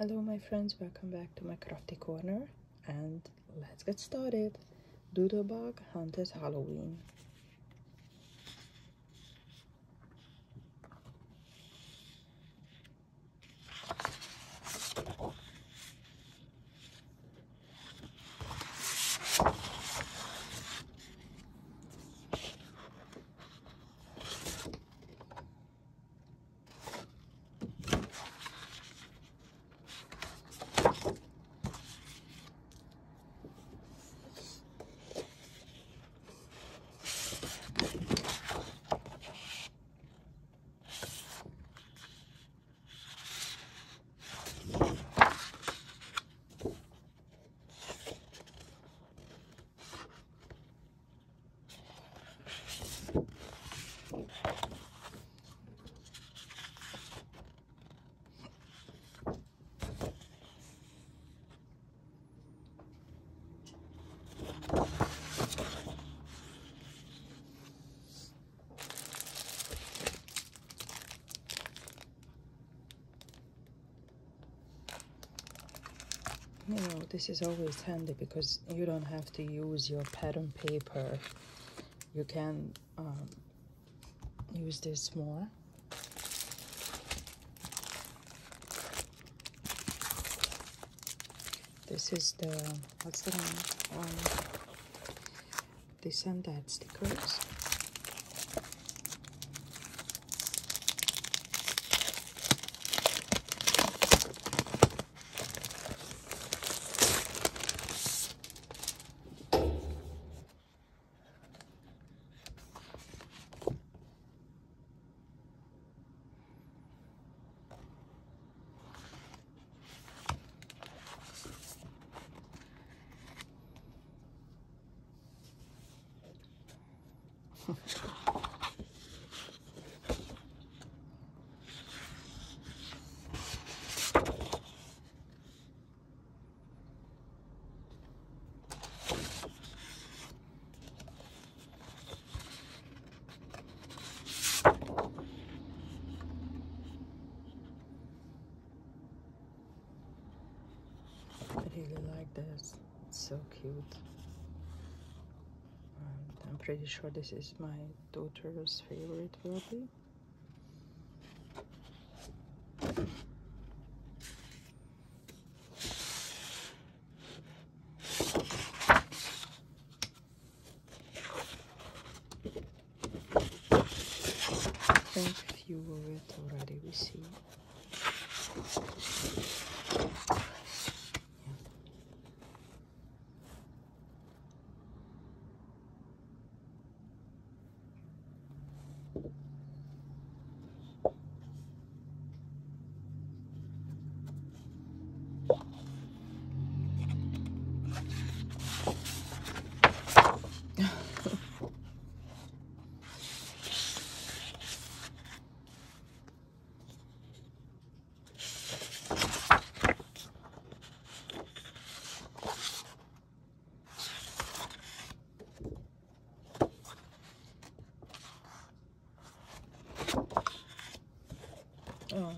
Hello my friends, welcome back to my crafty corner and let's get started. Doodlebug Haunted Halloween. You know, this is always handy because you don't have to use your pattern paper. You can use this more. This is the, what's the name? This and that stickers. I really like this. It's so cute. And I'm pretty sure this is my daughter's favorite will be. I think a few of it already we see. Oh.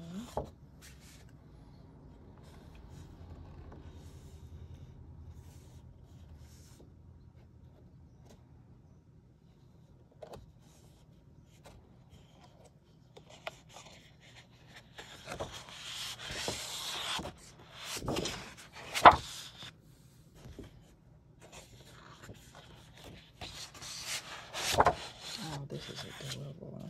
Oh, this is adorable.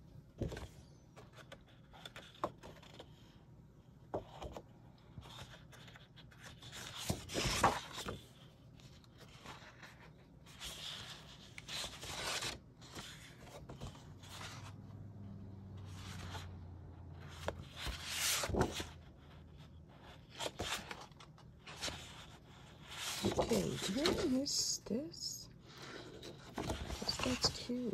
Okay, where is this? That's cute.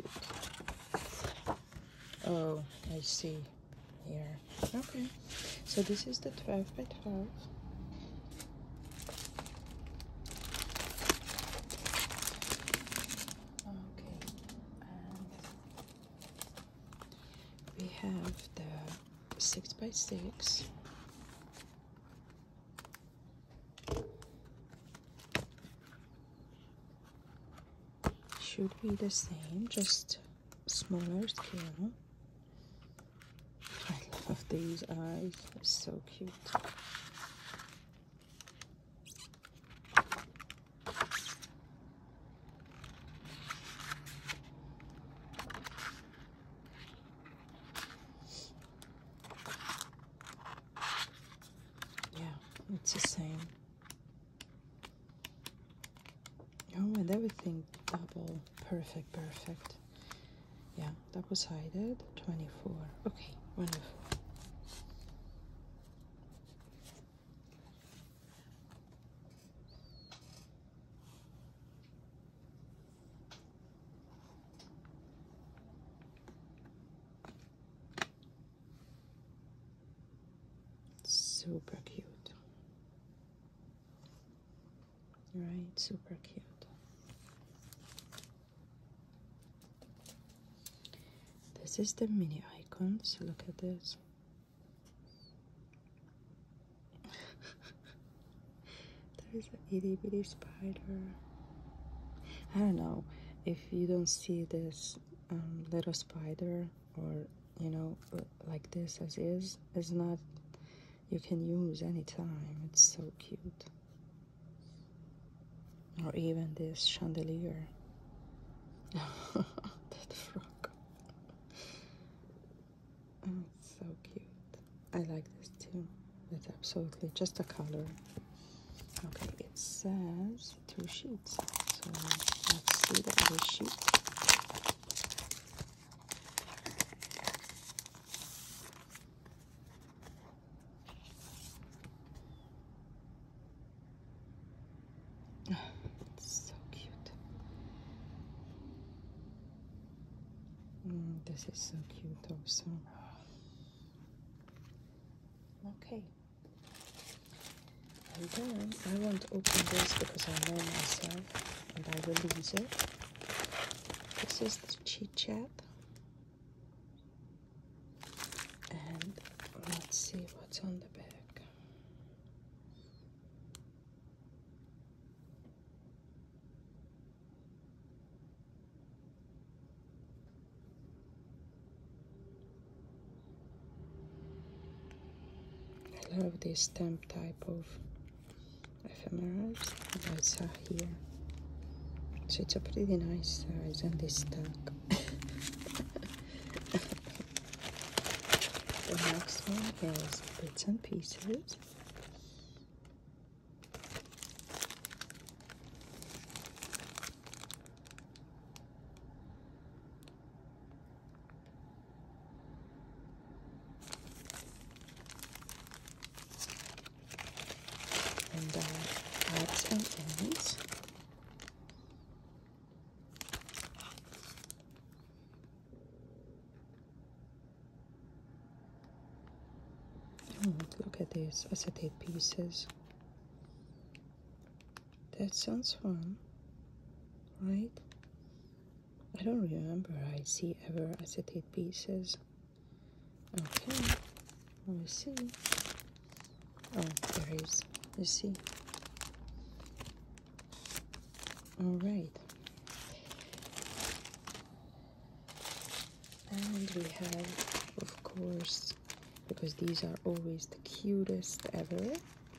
Oh, I see here. Okay, so this is the 12 by 12. Okay, and we have the 6 by 6. should be the same, just smaller scale. I love these eyes, they're so cute. Yeah, it's the same. Oh, and everything double, perfect, perfect. Yeah, double-sided, 24. Okay, wonderful. Super cute. Right, super cute. This is the mini icons. Look at this. There is a itty bitty spider. I don't know if you don't see this little spider, or you know, like this as is not, you can use anytime. It's so cute. Or even this chandelier. That frog. Oh, it's so cute. I like this too. It's absolutely just a color. Okay, it says 2 sheets. So let's see the other sheet. It's so cute. This is so cute also. Okay. And then I won't open this because I know myself and I will lose it. This is the Chit Chat. And let's see what's on the back. I love this stamp type of ephemerals that I saw here. So it's a pretty nice size and this stack. The next one is Bits and Pieces. And odds and ends. Oh, look at these acetate pieces. That sounds fun, right? I don't remember I see ever acetate pieces. Okay, let me see. Oh, there is. You see. All right. And we have, of course, because these are always the cutest ever.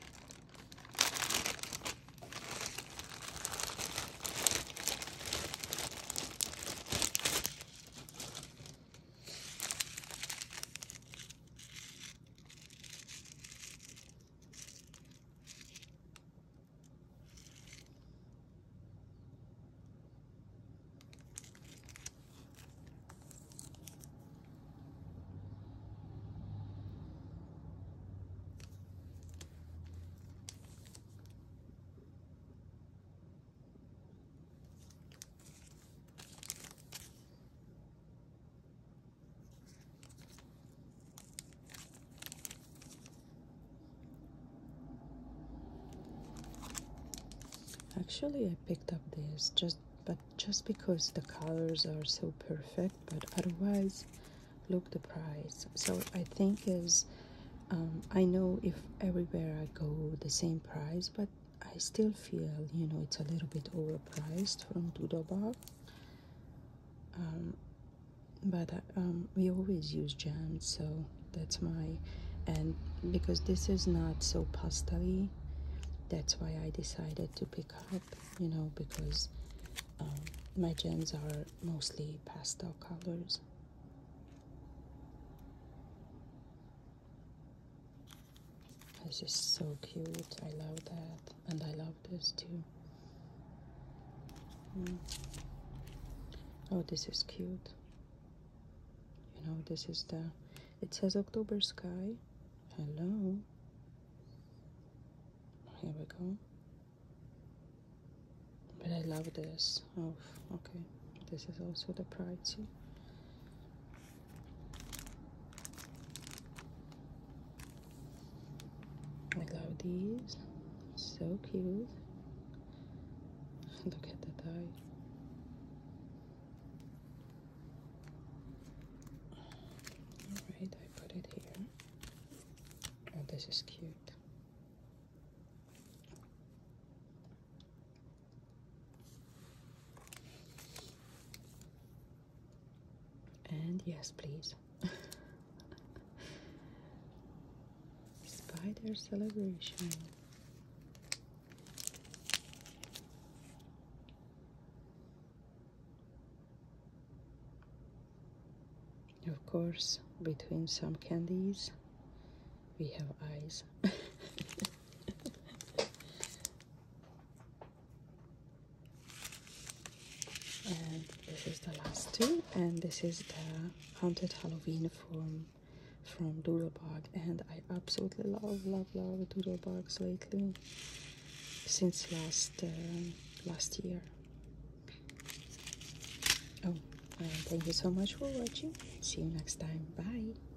Actually, I picked up this just because the colors are so perfect, but otherwise, look the price. So I think is, I know if everywhere I go the same price, but I still feel, you know, it's a little bit overpriced from Doodlebug. but we always use gems, so that's my, and because this is not so pastel-y, that's why I decided to pick up, you know, because my gems are mostly pastel colors. This is so cute. I love that, and I love this too. Oh, this is cute. You know, this is the, it says October Sky. Hello. Here we go. But I love this. Oh, okay. This is also the Pride too. I love these. So cute. Look at the dye. Alright, I put it here. Oh, this is cute. And yes, please. Spider celebration. Of course, between some candies, we have eyes. And this is the last two, and this is the Haunted Halloween from Doodlebug, and I absolutely love Doodlebugs lately, since last year. Oh, thank you so much for watching. See you next time. Bye.